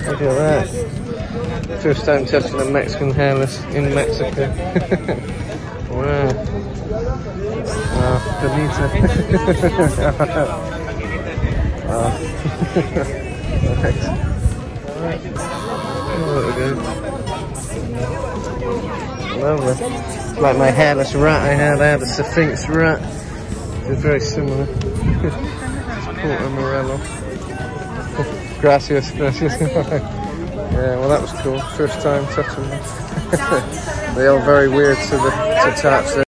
Look at that. First time touching a Mexican hairless in Mexico. Wow. Wow, bonita. Wow. Nice. Oh, there we go. Lovely. It's like my hairless rat I had a Sphinx rat. It's very similar. Porto Morello. Gracias, gracias. Yeah, well that was cool. First time touching them. They are very weird to touch.